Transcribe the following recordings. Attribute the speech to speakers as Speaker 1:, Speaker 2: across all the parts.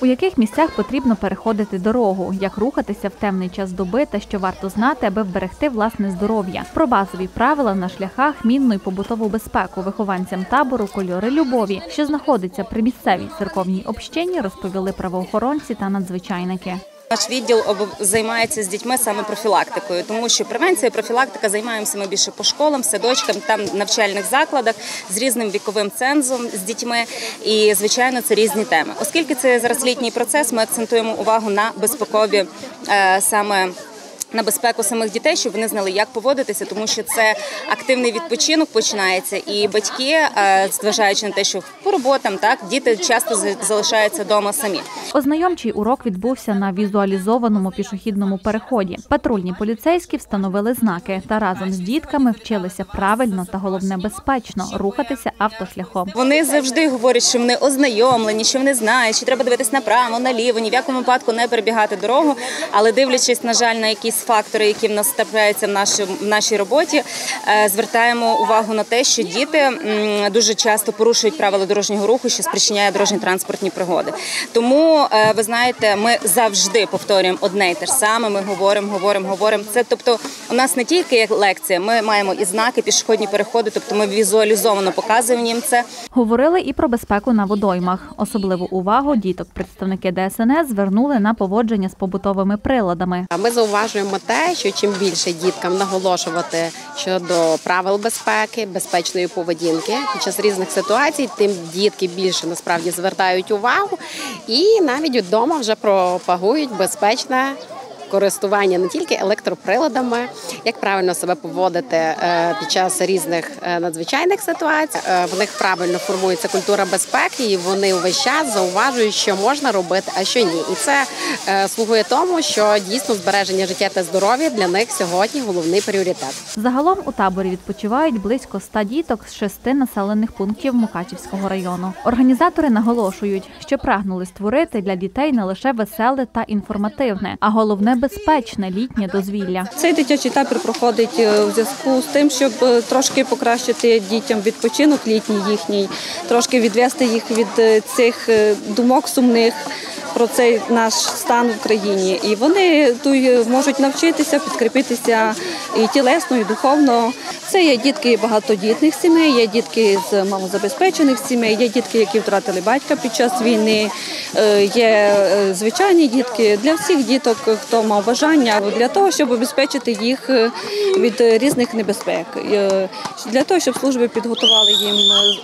Speaker 1: У яких місцях потрібно переходити дорогу, як рухатися в темний час доби та що варто знати, аби вберегти власне здоров'я. Про базові правила на шляхах, мінну і побутову безпеку вихованцям табору «Кольори любові», що знаходиться при місцевій церковній общині, розповіли правоохоронці та надзвичайники.
Speaker 2: Наш відділ займається з дітьми саме профілактикою, тому що превенція і профілактика займаємося ми більше по школам, садочкам, там навчальних закладах з різним віковим цензом з дітьми і, звичайно, це різні теми. Оскільки це зараз літній процес, ми акцентуємо увагу на безпекові саме на безпеку самих дітей, щоб вони знали, як поводитися, тому що це активний відпочинок починається, і батьки, зважаючи на те, що по роботам, так, діти часто залишаються вдома самі.
Speaker 1: Ознайомчий урок відбувся на візуалізованому пішохідному переході. Патрульні поліцейські встановили знаки та разом з дітками вчилися правильно та, головне, безпечно рухатися автошляхом.
Speaker 2: Вони завжди говорять, що вони ознайомлені, що вони знають, що треба дивитись направо, наліво, ні в якому випадку не перебігати дорогу, але дивлячись, на жаль, на якісь фактори, які в нас трапляються в нашій роботі, звертаємо увагу на те, що діти дуже часто порушують правила дорожнього руху, що спричиняє дорожньо-транспортні пригоди. Тому, ви знаєте, ми завжди повторюємо одне й те ж саме, ми говоримо. Це, тобто, у нас не тільки як лекція, ми маємо і знаки, пішохідні переходи, тобто ми візуалізовано показуємо їм це.
Speaker 1: Говорили і про безпеку на водоймах. Особливу увагу діток представники ДСНС звернули на поводження з побутовими приладами.
Speaker 3: Ми зауважуємо те, що чим більше діткам наголошувати щодо правил безпеки, безпечної поведінки під час різних ситуацій, тим дітки більше насправді звертають увагу і навіть вдома вже пропагують безпечне користування не тільки електроприладами, як правильно себе поводити під час різних надзвичайних ситуацій. В них правильно формується культура безпеки і вони увесь час зауважують, що можна робити, а що ні. І це слугує тому, що дійсно збереження життя та здоров'я для них сьогодні головний пріоритет.
Speaker 1: Загалом у таборі відпочивають близько 100 діток з 6 населених пунктів Мукачівського району. Організатори наголошують, що прагнули створити для дітей не лише веселе та інформативне, а головне – безпечне літнє дозвілля.
Speaker 4: Цей дитячий табір проходить у зв'язку з тим, щоб трошки покращити дітям відпочинок літній їхній, трошки відвести їх від цих думок сумних про цей наш стан в країні. І вони тут можуть навчитися, підкріпитися і тілесно, і духовно. Це є дітки багатодітних сімей, є дітки з малозабезпечених сімей, є дітки, які втратили батька під час війни, є звичайні дітки. Для всіх діток, хто мав бажання, для того, щоб обезпечити їх від різних небезпек. Для того, щоб служби підготували їм,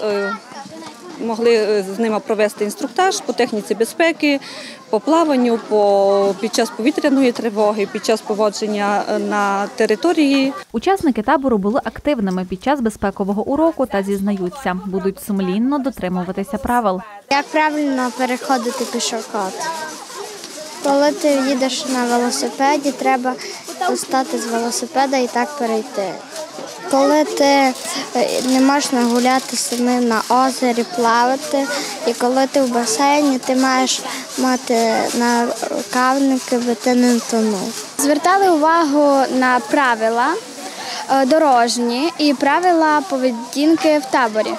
Speaker 4: могли з ними провести інструктаж по техніці безпеки, по плаванню, під час повітряної тривоги, під час поводження на території.
Speaker 1: Учасники табору були активними під час безпекового уроку та зізнаються, будуть сумлінно дотримуватися правил.
Speaker 5: Як правильно переходити пішохід? Коли ти їдеш на велосипеді, треба встати з велосипеда і так перейти. Коли ти не можна гуляти самим на озері, плавати, і коли ти в басейні, ти маєш мати нарукавники, аби ти не тонув. Звертали увагу на правила дорожні і правила поведінки в таборі.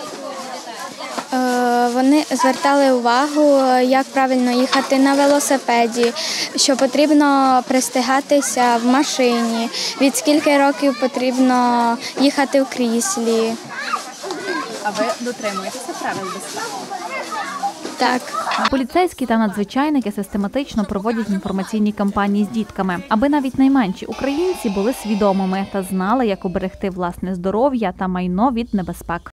Speaker 5: Вони звертали увагу, як правильно їхати на велосипеді, що потрібно пристигатися в машині, від скільки років потрібно їхати в кріслі.
Speaker 1: А ви дотримуєтеся правил безпеки?
Speaker 5: Так.
Speaker 1: Поліцейські та надзвичайники систематично проводять інформаційні кампанії з дітками, аби навіть найменші українці були свідомими та знали, як уберегти власне здоров'я та майно від небезпек.